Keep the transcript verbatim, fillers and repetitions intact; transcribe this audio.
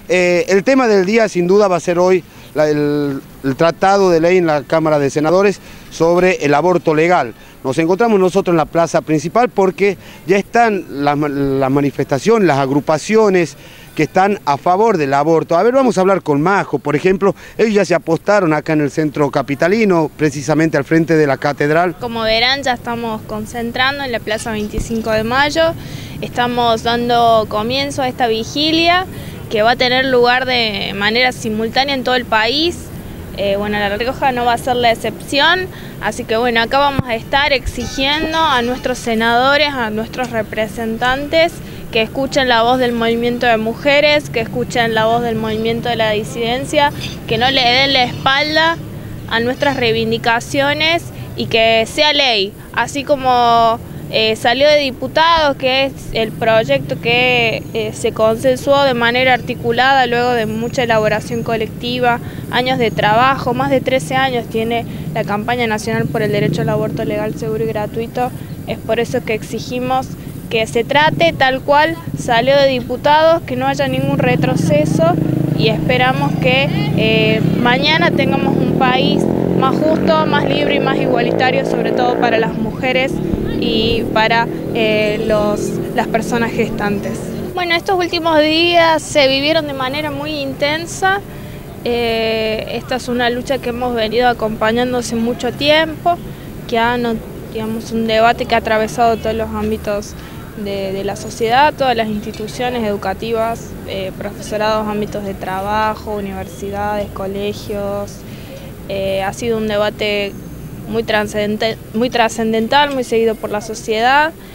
Eh, el tema del día sin duda va a ser hoy la, el, el tratado de ley en la Cámara de Senadores sobre el aborto legal. Nos encontramos nosotros en la plaza principal porque ya están las, las manifestaciones, las agrupaciones que están a favor del aborto. A ver, vamos a hablar con Majo, por ejemplo. Ellos ya se apostaron acá en el centro capitalino, precisamente al frente de la catedral. Como verán, ya estamos concentrando en la plaza veinticinco de mayo. Estamos dando comienzo a esta vigilia que va a tener lugar de manera simultánea en todo el país. Eh, bueno, La Rioja no va a ser la excepción, así que bueno, acá vamos a estar exigiendo a nuestros senadores, a nuestros representantes, que escuchen la voz del movimiento de mujeres, que escuchen la voz del movimiento de la disidencia, que no le den la espalda a nuestras reivindicaciones y que sea ley, así como eh, salió de diputados, que es el proyecto que eh, se consensuó de manera articulada luego de mucha elaboración colectiva, años de trabajo, más de trece años tiene la campaña nacional por el derecho al aborto legal, seguro y gratuito. Es por eso que exigimos que se trate tal cual salió de diputados, que no haya ningún retroceso y esperamos que eh, mañana tengamos un país más justo, más libre y más igualitario, sobre todo para las mujeres y para eh, los, las personas gestantes. Bueno, estos últimos días se vivieron de manera muy intensa. Eh, esta es una lucha que hemos venido acompañando hace mucho tiempo, que ha, no, digamos, un debate que ha atravesado todos los ámbitos de, de la sociedad, todas las instituciones educativas, eh, profesorados, ámbitos de trabajo, universidades, colegios. Eh, ha sido un debate muy trascendental, muy trascendental, muy seguido por la sociedad.